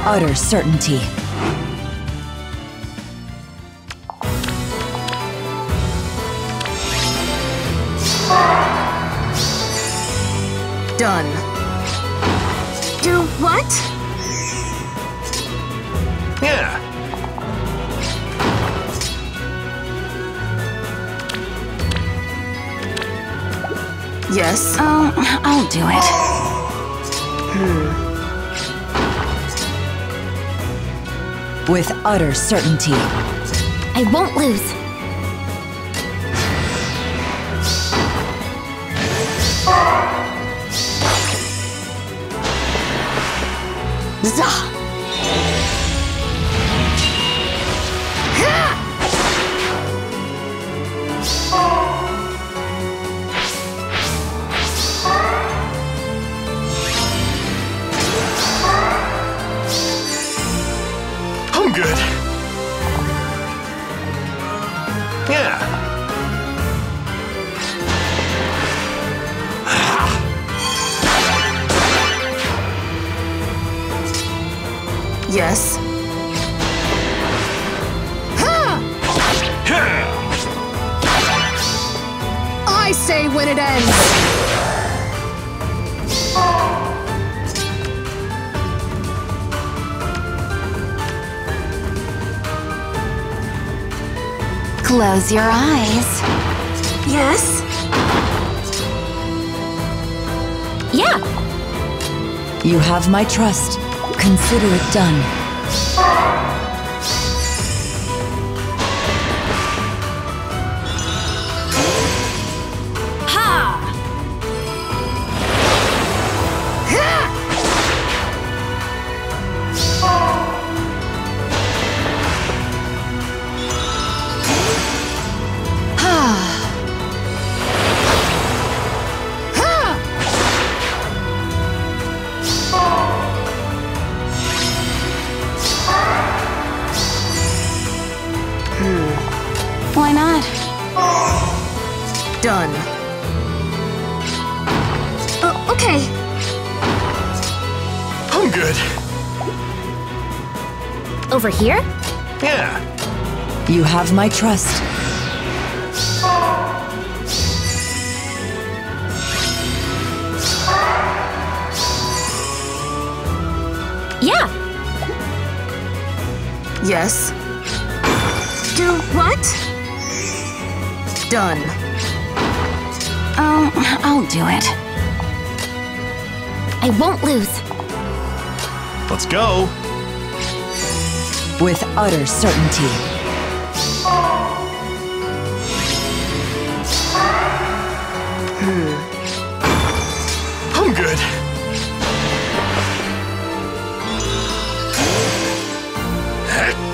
utter certainty. Done. Do what? Yeah. Yes. I'll do it. With utter certainty. I won't lose. Zah! I'm good. Yeah. Yes. I say when it ends. Close your eyes. Yes. Yeah. You have my trust. Consider it done. Ha! Why not? Done. Okay. I'm good. Over here? Yeah. You have my trust. Yeah. Yes. Do what? Done. I'll do it. I won't lose. Let's go. With utter certainty. I'm good. Heck.